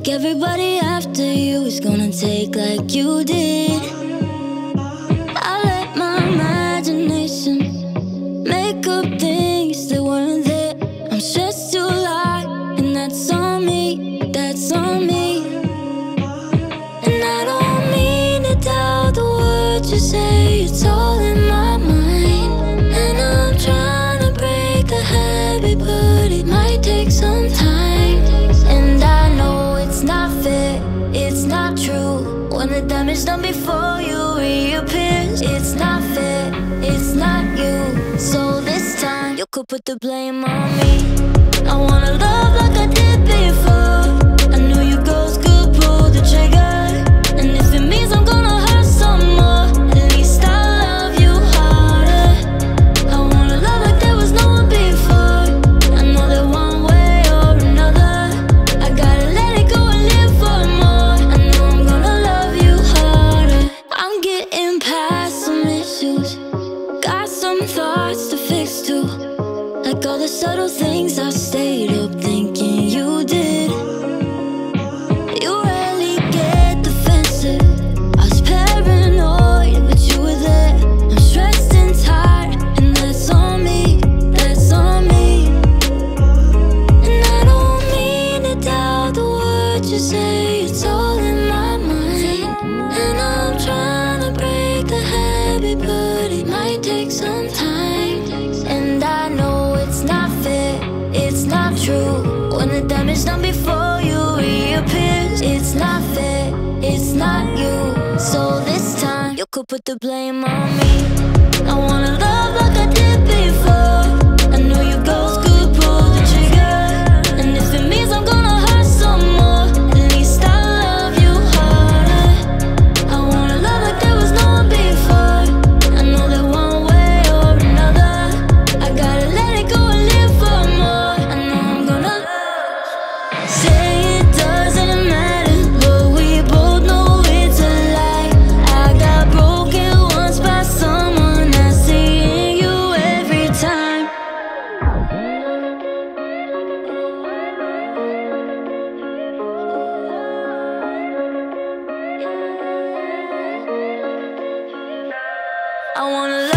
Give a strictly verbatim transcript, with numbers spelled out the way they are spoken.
take everybody after you is gonna take like you did. I let my imagination make up things that weren't there. I'm stressed too lot, and that's on me, that's on me. And I don't mean to doubt the words you say, it's all in my mind. And I'm trying to break the habit, but it might take some time. And I know it's not fair, it's not true, when the damage done before you reappears. It's not fair, it's not you, so this time you could put the blame on me. I wanna love like I did before. I knew you girls could pull the trigger, and if it means I'm gonna hurt some more, at least I'll love you harder. I wanna love like there was no one before. I know that one way or another I gotta let it go and live for more. I know I'm gonna love you harder. I'm getting past some issues, got some thoughts to fix too, like all the subtle things I stayed up thinking you did. You rarely get defensive, I was paranoid, but you were there. I'm stressed and tired, and that's on me, that's on me. And I don't mean to doubt the words you say, it's all in my mind. And I'm trying to break the habit, but it might take some time. And I know it's not fair, it's not true, when the damage done before you reappears. It's not fair, it's not you, so this time you could put the blame on me. I wanna love like I did before. I knew you girls could pull the trigger, and if it means I'm gonna hurt some more, at least I'll love you harder. I wanna love like there was no one before. I know that one way or another I gotta let it go and live for more. I know I'm gonna say it doesn't matter, but we both know it's a lie. I got broken once by someone that's seeing you every time. I wanna love